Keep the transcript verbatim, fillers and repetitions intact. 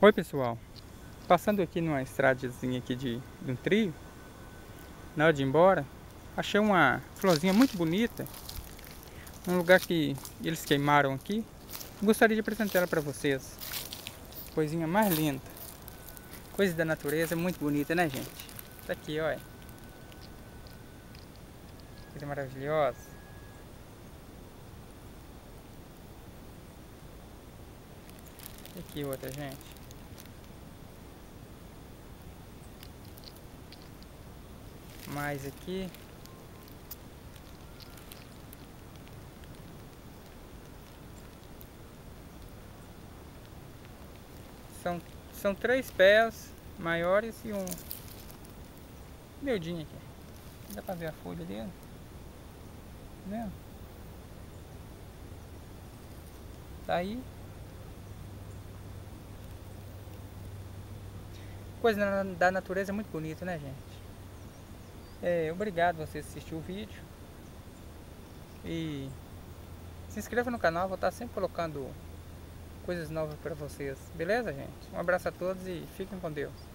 Oi pessoal, passando aqui numa estradazinha aqui de, de um trio, na hora de ir embora, achei uma florzinha muito bonita, um lugar que eles queimaram aqui. Gostaria de apresentar ela para vocês. Coisinha mais linda, coisa da natureza, muito bonita, né gente? Tá aqui, olha, coisa maravilhosa. E aqui outra, gente. Mais aqui. São, são três pés maiores e um miudinho aqui. Dá pra ver a folha dele? Tá vendo? Tá aí. Coisa da natureza muito bonita, né gente? É, obrigado você assistir o vídeo. E se inscreva no canal, vou estar sempre colocando coisas novas para vocês. Beleza, gente? Um abraço a todos e fiquem com Deus.